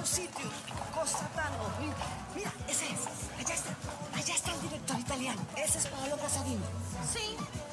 sitios. Cosa tan horrible. Mira, ese es. Allá está el director italiano. Ese es Paolo Casadino. Sí,